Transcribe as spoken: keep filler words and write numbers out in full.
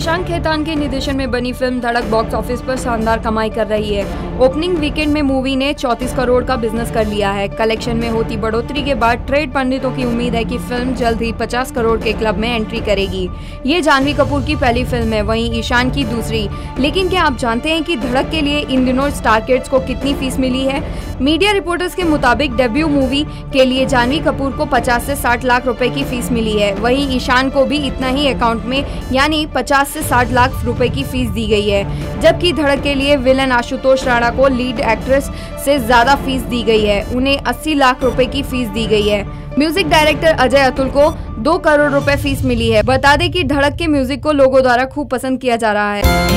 शशांक खेतान के निर्देशन में बनी फिल्म धड़क बॉक्स ऑफिस पर शानदार कमाई कर रही है। ओपनिंग वीकेंड में मूवी ने चौंतीस करोड़ का बिजनेस कर लिया है। कलेक्शन में होती बढ़ोतरी के बाद ट्रेड पंडितों की उम्मीद है कि फिल्म जल्द ही पचास करोड़ के क्लब में एंट्री करेगी। ये जानवी कपूर की पहली फिल्म है, वहीं ईशान की दूसरी। लेकिन क्या आप जानते हैं कि धड़क के लिए इन दिनों स्टार किड्स को कितनी फीस मिली है? मीडिया रिपोर्टर्स के मुताबिक डेब्यू मूवी के लिए जानवी कपूर को पचास से साठ लाख रुपए की फीस मिली है। वहीं ईशान को भी इतना ही अकाउंट में यानी पचास से साठ लाख रुपए की फीस दी गई है। जबकि धड़क के लिए विलन आशुतोष राणा को लीड एक्ट्रेस से ज्यादा फीस दी गई है, उन्हें अस्सी लाख रुपए की फीस दी गई है। म्यूजिक डायरेक्टर अजय अतुल को दो करोड़ रुपए फीस मिली है। बता दें कि धड़क के म्यूजिक को लोगों द्वारा खूब पसंद किया जा रहा है।